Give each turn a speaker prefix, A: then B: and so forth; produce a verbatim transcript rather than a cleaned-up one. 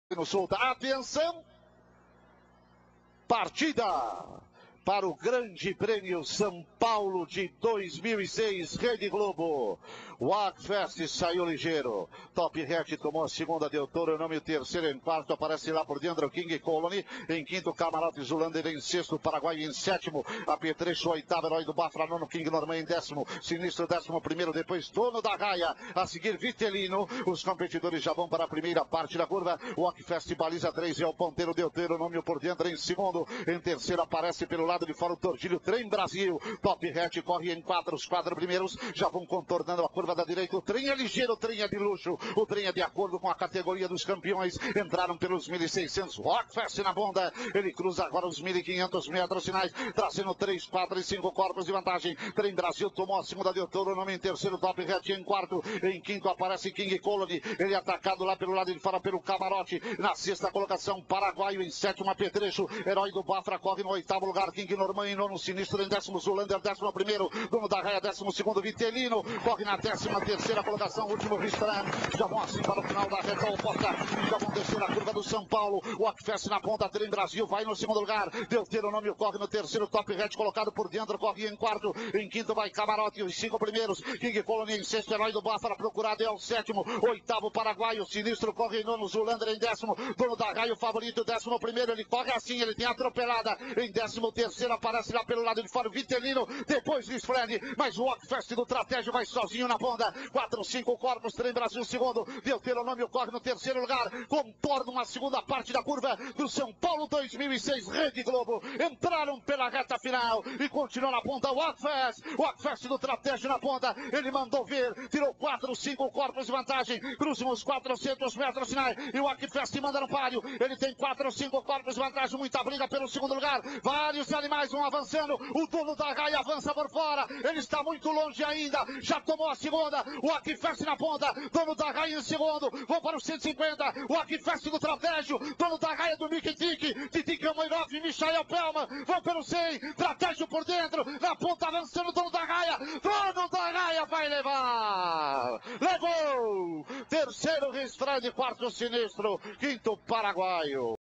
A: no solta. Atenção! Partida para o Grande Prêmio São Paulo de dois mil e seis, Rede Globo. O Agfest saiu ligeiro. Top Hat tomou a segunda, Deuteronômio, terceiro em quarto, aparece lá por dentro King Colony, em quinto Camarote Zulander, em sexto Paraguai, em sétimo Apetrecho, oitavo Herói do Bafra, nono King Norman, em décimo Sinistro, décimo primeiro, depois Dono da Gaia, a seguir Vitelino. Os competidores já vão para a primeira parte da curva. O Agfest baliza três, é o ponteiro Deuteronômio por dentro, em segundo, em terceiro aparece pelo lado de fora o Tordilho, Trem Brasil. Top Hat corre em quatro, os quatro primeiros já vão contornando a curva da direita. O trem é ligeiro, o trem é de luxo, o trem é de acordo com a categoria dos campeões. Entraram pelos mil e seiscentos, Rockfest na bonda, ele cruza agora os mil e quinhentos metros finais, trazendo três, quatro e cinco corpos de vantagem. Trem Brasil tomou a segunda, Deuteronômio em terceiro, Top Hat em quarto, em quinto aparece King Colony, ele atacado lá pelo lado de fora pelo Camarote. Na sexta colocação, Paraguaio, em sétimo Apetrecho, Herói do Bafra corre no oitavo lugar, King Norman em nono, Sinistro em décimo, Zulander décimo primeiro, Dono da Raia décimo segundo, Vitelino corre na décima terceira colocação, último Ristran. Já vão assim para o final da reta oposta, já vão descer a curva do São Paulo. O Agfest na ponta, Trem Brasil vai no segundo lugar, Deuteronômio corre no terceiro, Top Hat colocado por dentro, corre em quarto, em quinto vai Camarote, os cinco primeiros, King Colony em sexto, Herói do Bafra procurado é o sétimo, oitavo Paraguaio, Sinistro corre em nono, Zulander em décimo, Dono da Raia o favorito, décimo primeiro, ele corre assim, ele tem atropelada, em décimo terceiro aparece lá pelo lado de fora o Vitelino, depois Luiz Fred, mas o Agfest do Tratégia vai sozinho na ponta, quatro, cinco corpos, Trem Brasil segundo, Deuteronômio corre no terceiro lugar, contorna uma segunda parte da curva do São Paulo dois mil e seis, Rede Globo, entraram pela reta final e continuou na ponta o Agfest, o Agfest do Tratégia na ponta, ele mandou ver, tirou quatro, cinco corpos de vantagem, cruzam os quatrocentos metros finais e o Agfest manda no páreo, ele tem quatro, cinco corpos de vantagem, muita briga pelo segundo lugar, vários animais vão avançando, o Dono da Gaia avança por fora, ele está muito longe ainda, já tomou a segunda, o Agfest na ponta, Dono da Gaia em segundo, vão para os cento e cinquenta, o Agfest do Tratégio, Dono da Gaia do Mickey Tick, Titi Kamoirov e Michael Pelman, vão pelo cem, Tratégio por dentro, na ponta avançando, Dono da Gaia, Dono da Gaia vai levar, levou, terceiro Ristrand, quarto Sinistro, quinto Paraguaio.